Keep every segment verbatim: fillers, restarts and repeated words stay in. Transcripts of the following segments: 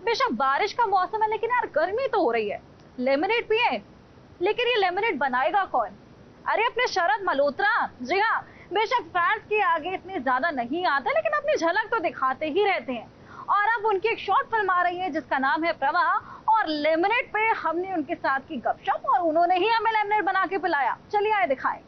बेशक बारिश का मौसम है लेकिन यार गर्मी तो हो रही है, लेमनेड पिए। लेकिन ये लेमनेड बनाएगा कौन? अरे अपने शरद मल्होत्रा। जी हाँ, बेशक फैंस के आगे इतने ज्यादा नहीं आते लेकिन अपनी झलक तो दिखाते ही रहते हैं। और अब उनकी एक शॉर्ट फिल्म आ रही है जिसका नाम है प्रवाह, और लेमनेड पे हमने उनके साथ की गपशप और उन्होंने ही हमें लेमनेड बना के पिलाया। चलिए आए दिखाएं।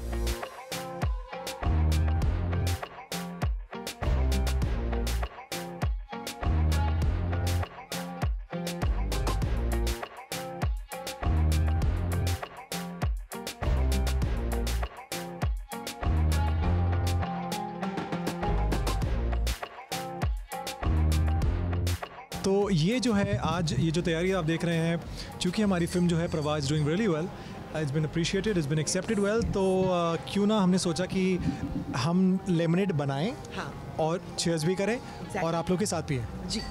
तो ये जो है आज ये जो तैयारी आप देख रहे हैं, क्योंकि हमारी फिल्म जो है Pravah is doing really well, it's been appreciated, it's been accepted well, तो uh, क्यों ना हमने सोचा कि हम लेमनेड बनाएं। हाँ। और चीयर्स भी करें exactly. और आप लोग के साथ पिए जी।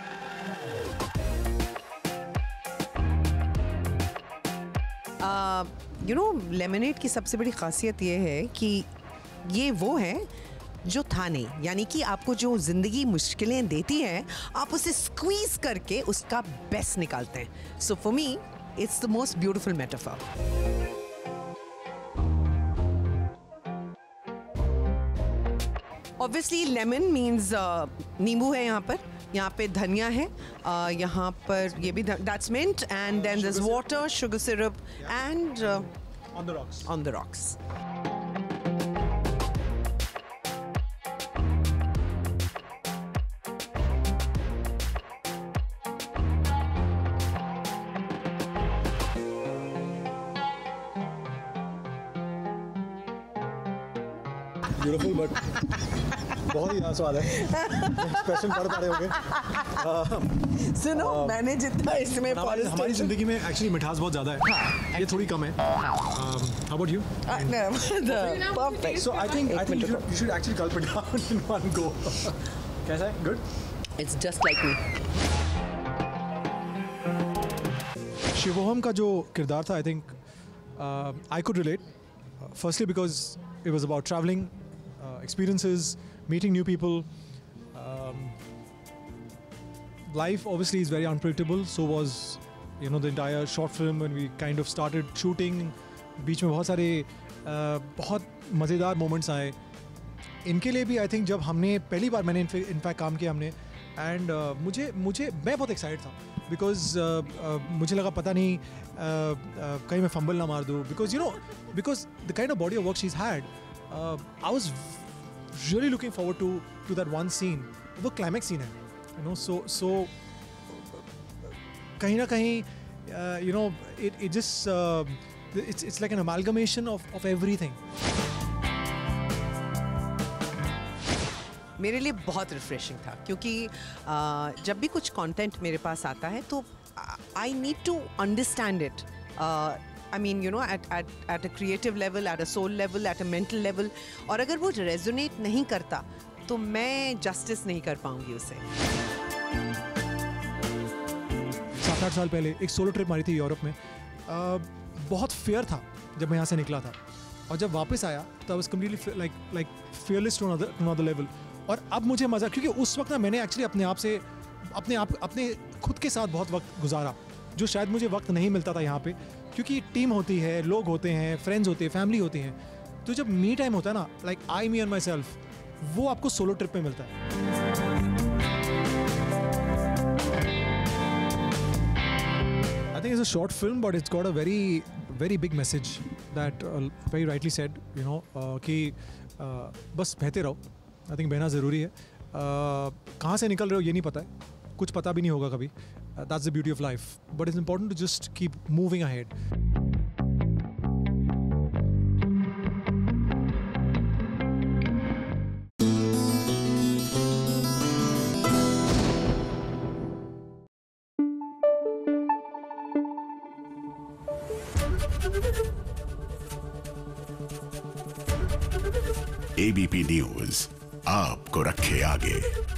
यू नो लेमनेड की सबसे बड़ी खासियत ये है कि ये वो है जो था नहीं, यानी कि आपको जो ज़िंदगी मुश्किलें देती है आप उसे स्क्वीज करके उसका बेस्ट निकालते हैं। So for me it's the most beautiful metaphor. Obviously lemon means नींबू है, यहाँ पर यहाँ पे धनिया है, uh, यहाँ पर ये भी that's mint and then there is water, sugar syrup and on the rocks on the rocks. Beautiful but बहुत ही स्वाद है। एक्सप्रेशन पढ़ पा रहे होंगे। सुनो uh, मैंने जितना इसमें हमारी जिंदगी में एक्चुअली मिठास बहुत ज़्यादा है। हाँ, ये थोड़ी कम है। How about you? Perfect. So I think I think you should actually gulp it down in one go. कैसा है? Good? It's just like me. Shivoham का जो किरदार था, I think I could relate, firstly because it was about traveling, uh, experiences, meeting new people. Um, life obviously is very unpredictable. So was, you know, the entire short film when we kind of started shooting. बीच में बहुत सारे uh, बहुत मज़ेदार moments आए. इनके लिए भी I think जब हमने पहली बार मैंने इनफैक्ट काम किया हमने, एंड uh, मुझे मुझे मैं बहुत एक्साइटेड था बिकॉज uh, uh, मुझे लगा पता नहीं uh, uh, कहीं मैं फंबल ना मार दूँ, because you know because the kind of body of work she is had, I was really looking forward to to that one scene. वो क्लाइमैक्स सीन है, यू नो, सो सो कहीं ना कहीं you know it it just it's it's like an amalgamation of of everything. मेरे लिए बहुत refreshing था क्योंकि uh, जब भी कुछ कंटेंट मेरे पास आता है तो I need to understand it, I mean you know at at at a creative level, at a soul level, at a mental level, और अगर वो रेजोनेट नहीं करता तो मैं जस्टिस नहीं कर पाऊंगी उसे। सात आठ साल पहले एक सोलो ट्रिप मारी थी यूरोप में, uh, बहुत फेयर था जब मैं यहाँ से निकला था, और जब वापस आया तो I was completely like like fearless to another to another level. और अब मुझे मज़ा, क्योंकि उस वक्त ना मैंने एक्चुअली अपने आप से अपने आप अपने खुद के साथ बहुत वक्त गुजारा, जो शायद मुझे वक्त नहीं मिलता था यहाँ पे, क्योंकि टीम होती है, लोग होते हैं, फ्रेंड्स होते हैं, फैमिली होती हैं। तो जब मी टाइम होता है ना, like I me and myself, वो आपको सोलो ट्रिप में मिलता है। I think it's a short film but it's got a very very big message that very rightly said, you know, कि uh, बस बहते रहो। आई थिंक बहना ज़रूरी है। uh, कहाँ से निकल रहे हो ये नहीं पता है, कुछ पता भी नहीं होगा कभी। That's the beauty of life, but it's important to just keep moving ahead. ABP News आपको रखे आगे।